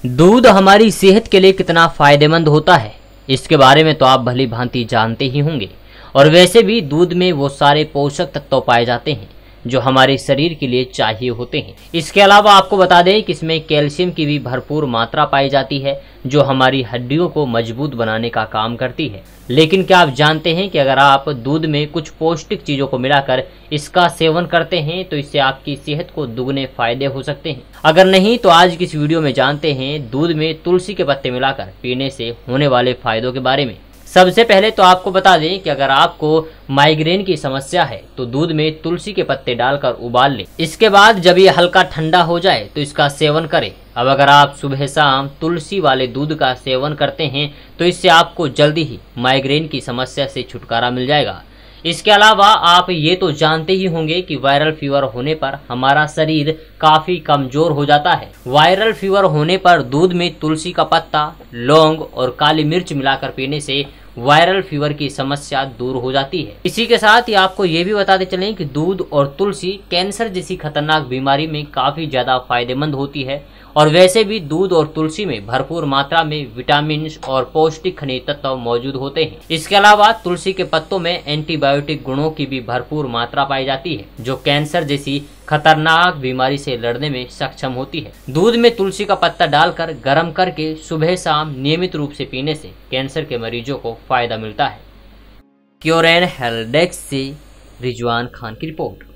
दूध हमारी सेहत के लिए कितना फायदेमंद होता है, इसके बारे में तो आप भली भांति जानते ही होंगे। और वैसे भी दूध में वो सारे पोषक तत्व पाए जाते हैं जो हमारे शरीर के लिए चाहिए होते हैं। इसके अलावा आपको बता दें कि इसमें कैल्शियम की भी भरपूर मात्रा पाई जाती है जो हमारी हड्डियों को मजबूत बनाने का काम करती है। लेकिन क्या आप जानते हैं कि अगर आप दूध में कुछ पौष्टिक चीजों को मिलाकर इसका सेवन करते हैं तो इससे आपकी सेहत को दुगने फायदे हो सकते हैं। अगर नहीं तो आज की इस वीडियो में जानते हैं दूध में तुलसी के पत्ते मिलाकर पीने से होने वाले फायदों के बारे में। सबसे पहले तो आपको बता दें कि अगर आपको माइग्रेन की समस्या है तो दूध में तुलसी के पत्ते डालकर उबाल लें। इसके बाद जब ये हल्का ठंडा हो जाए तो इसका सेवन करें। अब अगर आप सुबह शाम तुलसी वाले दूध का सेवन करते हैं तो इससे आपको जल्दी ही माइग्रेन की समस्या से छुटकारा मिल जाएगा। इसके अलावा आप ये तो जानते ही होंगे कि वायरल फीवर होने पर हमारा शरीर काफी कमजोर हो जाता है। वायरल फीवर होने पर दूध में तुलसी का पत्ता, लौंग और काली मिर्च मिलाकर पीने से वायरल फीवर की समस्या दूर हो जाती है। इसी के साथ ही आपको ये भी बताते चलें कि दूध और तुलसी कैंसर जैसी खतरनाक बीमारी में काफी ज्यादा फायदेमंद होती है। और वैसे भी दूध और तुलसी में भरपूर मात्रा में विटामिन और पौष्टिक खनिज तत्व मौजूद होते हैं। इसके अलावा तुलसी के पत्तों में एंटीबायोटिक गुणों की भी भरपूर मात्रा पाई जाती है जो कैंसर जैसी खतरनाक बीमारी से लड़ने में सक्षम होती है। दूध में तुलसी का पत्ता डालकर गर्म करके सुबह शाम नियमित रूप से पीने से कैंसर के मरीजों को फायदा मिलता है। क्योर एंड हेल्थ डेस्क से रिजवान खान की रिपोर्ट।